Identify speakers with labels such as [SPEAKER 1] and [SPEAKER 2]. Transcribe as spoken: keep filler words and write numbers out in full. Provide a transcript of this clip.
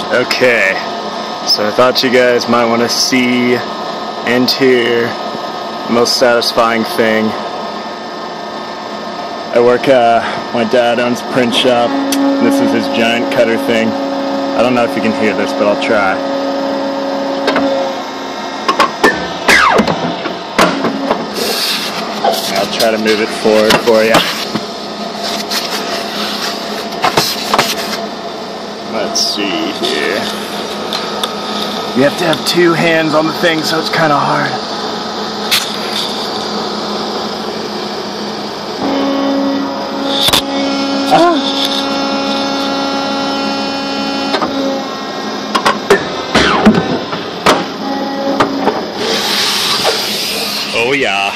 [SPEAKER 1] Okay, so I thought you guys might want to see and hear the most satisfying thing. I work, uh, my dad owns a print shop. This is his giant cutter thing. I don't know if you can hear this, but I'll try. I'll try to move it forward for you. Let's see here. You have to have two hands on the thing, so it's kind of hard. Ah. Oh yeah.